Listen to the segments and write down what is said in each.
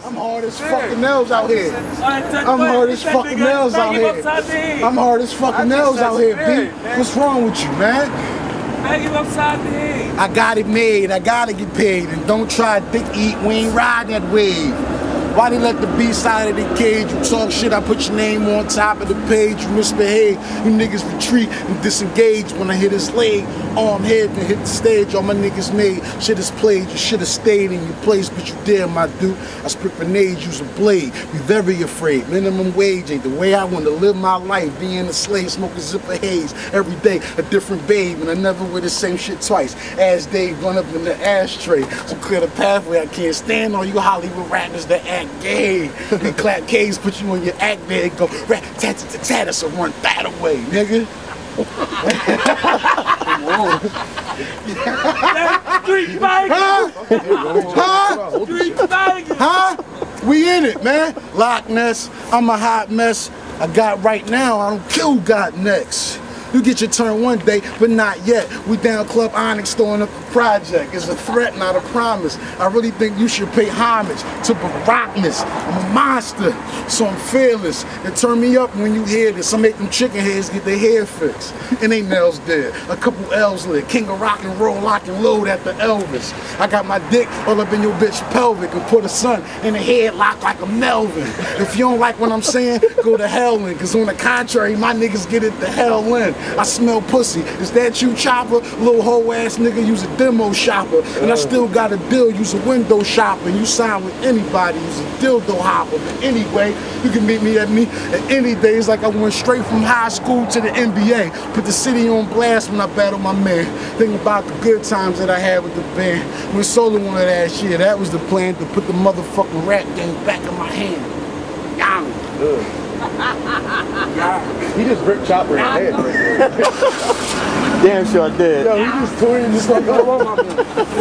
I'm hard as fucking nails out here. I'm hard as fucking nails out here. I'm hard as fucking nails out here, B. What's wrong with you, man? Bag him upside the head. I got it made. I gotta get paid. And don't try to dick eat. We ain't ride that wave. Why they let the B-side of the cage? You talk shit, I put your name on top of the page. You misbehave, you niggas retreat and disengage. When I hit his leg, arm head and hit the stage. All my niggas made, shit is played. You should have stayed in your place, but you dare, my dude. I spit grenades, use a blade. Be very afraid. Minimum wage ain't the way I want to live my life. Being a slave, smoking zipper haze. Every day, a different babe, and I never wear the same shit twice. As they run up in the ashtray. So clear the pathway, I can't stand all you Hollywood rappers that act gay. They clap K's, put you on your act there and go rat tat tat tat, so run that away, nigga. Street bangers! Street bangers! Huh? We in it, man. Loch Ness, I'm a hot mess. I got right now, I don't kill who got next. You get your turn one day, but not yet. We down Club Onyx throwing up a project. It's a threat, not a promise. I really think you should pay homage to Barackness. I'm a monster, so I'm fearless. And turn me up when you hear this. I make them chicken heads get their hair fixed. And they nails dead. A couple L's lit. King of rock and roll, lock and load at the Elvis. I got my dick all up in your bitch pelvic and put a son in a headlock like a Melvin. If you don't like what I'm saying, go to hell in. Cause on the contrary, my niggas get it the hell in. I smell pussy. Is that you, Chopper? Little hoe ass nigga, use a demo shopper. And I still got a deal, use a window shopper. You sign with anybody, use a dildo hopper. But anyway, you can meet me at any days like I went straight from high school to the NBA. Put the city on blast when I battle my man. Think about the good times that I had with the band. Went solo one of that shit. That was the plan, to put the motherfucking rap game back in my hand. Yummy. He just ripped Chopper in the head. Damn sure I did. Yo, he just tore him just like all over me.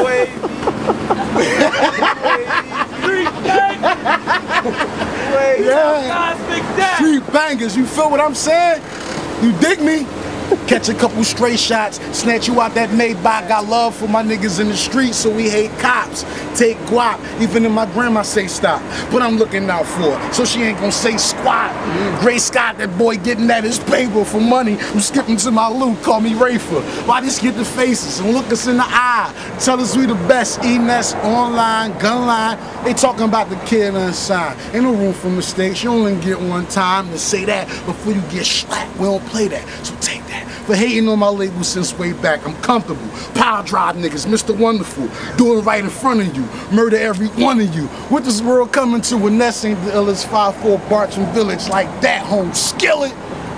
Yeah. Street bangers, you feel what I'm saying? You dig me? Catch a couple stray shots, snatch you out that Maybach. Got love for my niggas in the streets, so we hate cops. Take guap, even if my grandma say stop. But I'm looking out for her, so she ain't gonna say squat. Gray Scott, that boy getting at his paper for money. I'm skipping to my loot, call me Rafer. Why just get the faces and look us in the eye? Tell us we the best, E-Nest, online, gun line. They talking about the kid unsigned. Ain't no room for mistakes, you only get one time to say that before you get slapped. We don't play that, so take that. For hating on my label since way back, I'm comfortable. Power drive niggas, Mr. Wonderful. Do it right in front of you. Murder every one of you. What this world coming to when Ness ain't the illest 5'4" Bartram Village like that, home skillet?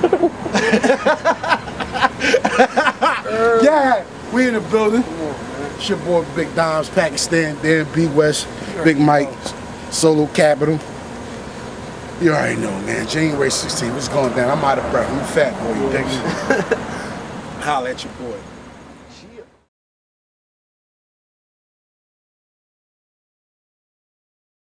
Yeah, we in the building. It's your boy Big Dimes, Pakistan, Dan B West, Big Mike, Solo Capital. You already know, man. January 16th, what's going down? I'm out of breath. I'm a fat boy, you dig me? Holla at your boy.